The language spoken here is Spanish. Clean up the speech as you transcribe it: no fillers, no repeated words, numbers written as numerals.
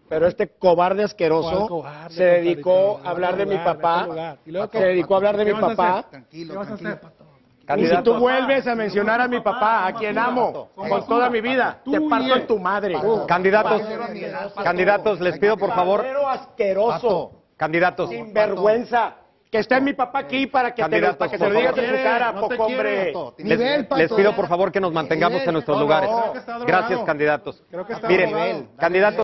Pero este cobarde ¿Cuál asqueroso cobarde, se dedicó compadrito? a hablar de mi Vete a papá. lugar. ¿Y luego Se dedicó a hablar de mi ¿qué vas a papá. hacer? ¿Qué vas a hacer, Pato? Y si tú vuelves a mencionar a mi papá, a quien amo, con toda mi vida, te parto en tu madre. Candidatos, les pido por favor, Verdadero asqueroso, candidatos, sinvergüenza. Que esté mi papá aquí para que, Candidatos, para que se por lo digas favor. en su cara, No te poco quiere, hombre. les pido por favor que nos mantengamos en nuestros lugares. Creo que está drogado. Gracias, candidatos. Creo que está Miren, drogado. candidatos.